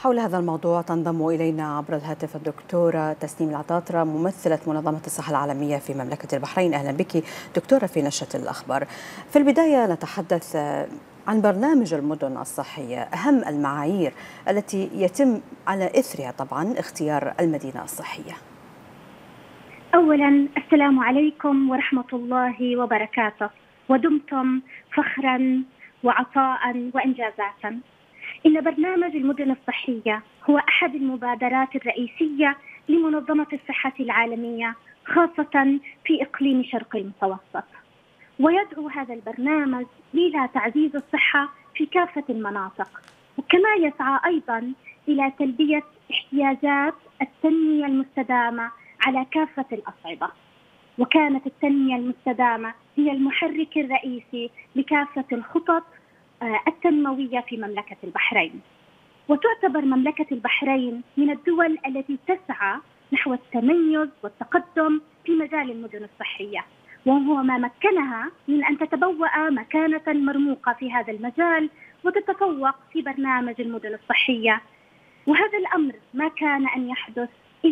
حول هذا الموضوع تنضم إلينا عبر الهاتف الدكتورة تسنيم العطاطرة ممثلة منظمة الصحة العالمية في مملكة البحرين. أهلا بك دكتورة في نشرة الأخبار. في البداية نتحدث عن برنامج المدن الصحية، أهم المعايير التي يتم على إثرها طبعا اختيار المدينة الصحية. أولا السلام عليكم ورحمة الله وبركاته، ودمتم فخرا وعطاء وإنجازات. إن برنامج المدن الصحية هو أحد المبادرات الرئيسية لمنظمة الصحة العالمية، خاصة في إقليم شرق المتوسط، ويدعو هذا البرنامج إلى تعزيز الصحة في كافة المناطق، وكما يسعى أيضا إلى تلبية احتياجات التنمية المستدامة على كافة الأصعدة. وكانت التنمية المستدامة هي المحرك الرئيسي لكافة الخطط التنموية في مملكة البحرين، وتعتبر مملكة البحرين من الدول التي تسعى نحو التميز والتقدم في مجال المدن الصحية، وهو ما مكنها من أن تتبوأ مكانة مرموقة في هذا المجال وتتفوق في برنامج المدن الصحية. وهذا الأمر ما كان أن يحدث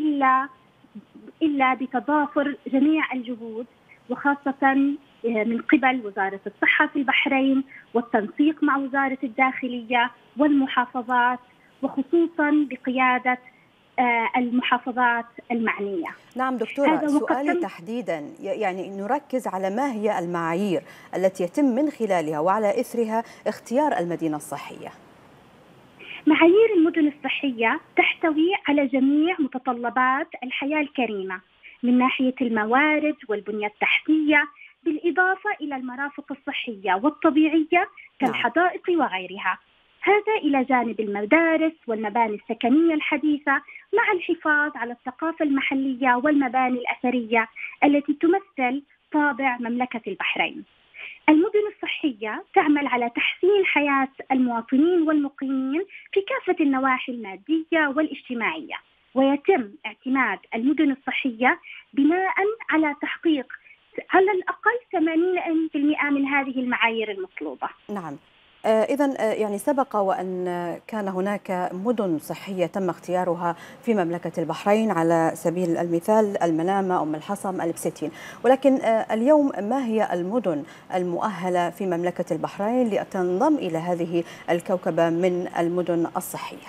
إلا بتضافر جميع الجهود، وخاصة من قبل وزارة الصحة في البحرين والتنسيق مع وزارة الداخلية والمحافظات، وخصوصا بقيادة المحافظات المعنية. نعم دكتورة، سؤالي تحديدا يعني نركز على ما هي المعايير التي يتم من خلالها وعلى إثرها اختيار المدينة الصحية. معايير المدن الصحية تحتوي على جميع متطلبات الحياة الكريمة من ناحية الموارد والبنية التحتية، بالإضافة إلى المرافق الصحية والطبيعية كالحدائق وغيرها، هذا إلى جانب المدارس والمباني السكنية الحديثة، مع الحفاظ على الثقافة المحلية والمباني الأثرية التي تمثل طابع مملكة البحرين. المدن الصحية تعمل على تحسين حياة المواطنين والمقيمين في كافة النواحي المادية والاجتماعية، ويتم اعتماد المدن الصحية بناء على تحقيق على الأقل 80% من هذه المعايير المطلوبة. نعم، إذن يعني سبق وأن كان هناك مدن صحية تم اختيارها في مملكة البحرين، على سبيل المثال المنامة، أم الحصم، البساتين، ولكن اليوم ما هي المدن المؤهلة في مملكة البحرين لتنضم إلى هذه الكوكبة من المدن الصحية؟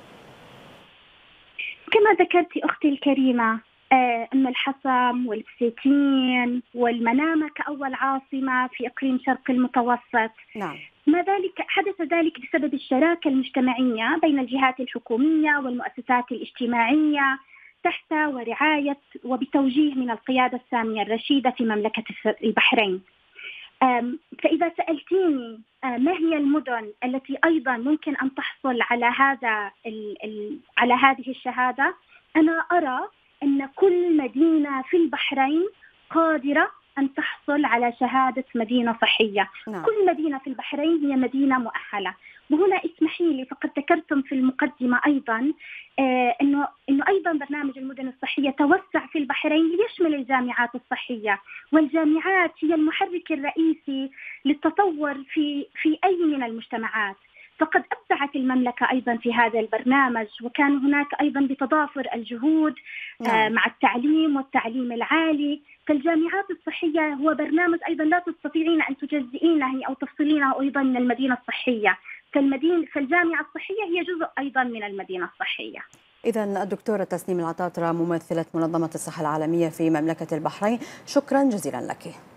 كما ذكرت أختي الكريمة، أم الحصم والبساتين والمنامة كأول عاصمة في إقليم شرق المتوسط. نعم. ما ذلك حدث ذلك بسبب الشراكة المجتمعية بين الجهات الحكومية والمؤسسات الاجتماعية تحت ورعاية وبتوجيه من القيادة السامية الرشيدة في مملكة البحرين. فإذا سألتيني ما هي المدن التي أيضا ممكن أن تحصل على على هذه الشهادة، أنا أرى أن كل مدينة في البحرين قادرة أن تحصل على شهادة مدينة صحية. نعم. كل مدينة في البحرين هي مدينة مؤهلة. وهنا اسمحي لي، فقد ذكرتم في المقدمة أيضا أنه أيضا برنامج المدن الصحية توسع في البحرين ليشمل الجامعات الصحية، والجامعات هي المحرك الرئيسي للتطور في أي من المجتمعات. فقد أبدعت المملكة أيضا في هذا البرنامج، وكان هناك أيضا بتضافر الجهود مع التعليم والتعليم العالي. فالجامعات الصحية هو برنامج أيضا لا تستطيعين أن تجزئينه أو تفصلينه أيضا من المدينة الصحية. فالجامعة الصحية هي جزء أيضا من المدينة الصحية. إذن الدكتورة تسنيم العطاطرة ممثلة منظمة الصحة العالمية في مملكة البحرين، شكرا جزيلا لك.